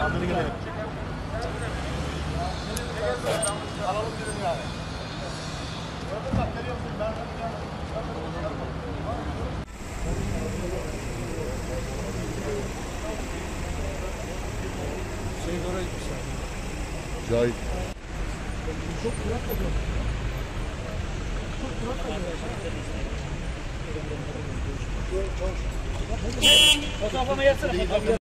Hadi gidelim. Alalım dedim yani. Oraya gitmişler. Cahit. Çok kurak da çok kurak da fotoğraflama yapsana.